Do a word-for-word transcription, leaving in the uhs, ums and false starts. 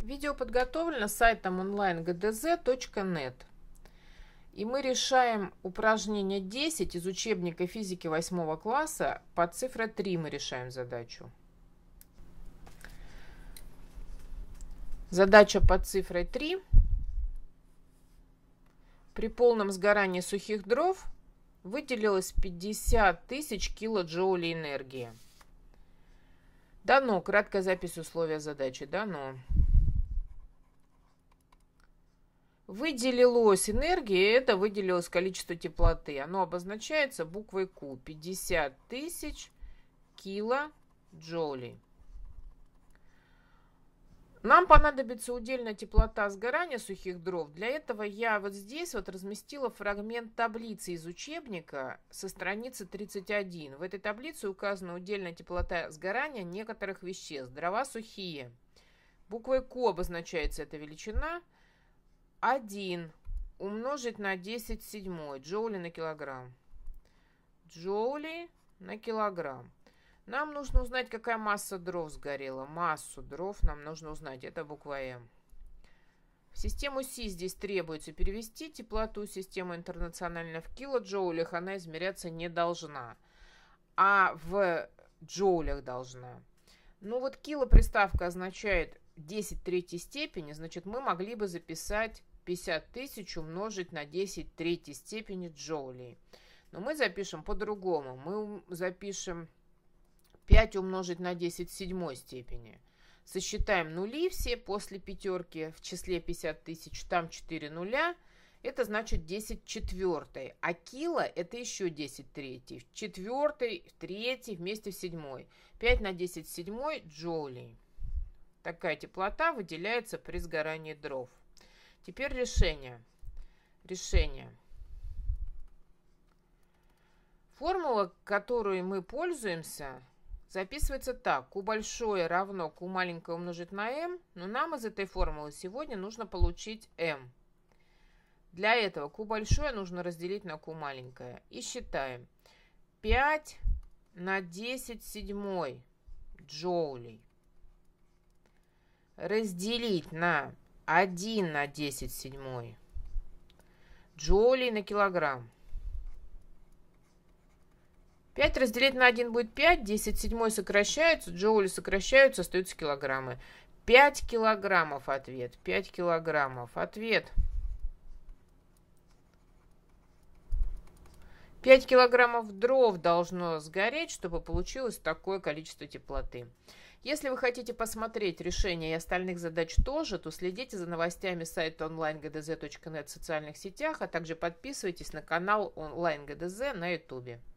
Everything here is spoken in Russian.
Видео подготовлено сайтом онлайн гэ дэ зэ точка нет. И мы решаем упражнение десять из учебника физики восьмого класса. Под цифрой три мы решаем задачу. Задача под цифрой три. При полном сгорании сухих дров выделилось пятьдесят тысяч килоджоулей энергии. Дано. Краткая запись условия задачи. Дано. Выделилось энергии, это выделилось количество теплоты. Оно обозначается буквой Q. пятьдесят тысяч килоджоулей. Нам понадобится удельная теплота сгорания сухих дров. Для этого я вот здесь вот разместила фрагмент таблицы из учебника со страницы тридцать один. В этой таблице указана удельная теплота сгорания некоторых веществ. Дрова сухие. Буквой Q обозначается эта величина. один умножить на десять в седьмой. Джоули на килограмм. Джоули на килограмм. Нам нужно узнать, какая масса дров сгорела. Массу дров нам нужно узнать. Это буква М. В систему Си здесь требуется перевести теплоту системы интернациональной в килоджоулях. Она измеряться не должна. А в джоулях должна. Ну вот кило приставка означает десять в третьей степени. Значит, мы могли бы записать пятьдесят тысяч умножить на десять в третьей степени джоулей. Но мы запишем по-другому. Мы запишем пять умножить на десять в седьмой степени. Сосчитаем нули все после пятерки в числе пятьдесят тысяч. Там четыре нуля. Это значит десять в четвертой. А кило это еще десять в третьей. В четвертой, в третьей, вместе в седьмой. пять на десять в седьмой джоулей. Такая теплота выделяется при сгорании дров. Теперь решение. Решение. Формула, которой мы пользуемся, записывается так. Q большое равно Q маленькое умножить на m. Но нам из этой формулы сегодня нужно получить m. Для этого Q большое нужно разделить на Q маленькое. И считаем. пять на десять в седьмой джоулей. Разделить на один на десять в седьмой джоулей на килограмм. пять разделить на один будет пять, десять в седьмой сокращаются, джоули сокращаются, остаются килограммы. пять килограммов ответ. пять килограммов ответ. пять килограммов дров должно сгореть, чтобы получилось такое количество теплоты. Если вы хотите посмотреть решения и остальных задач тоже, то следите за новостями сайта онлайн гэ дэ зэ точка нет в социальных сетях, а также подписывайтесь на канал онлайн гэ дэ зэ на ютубе.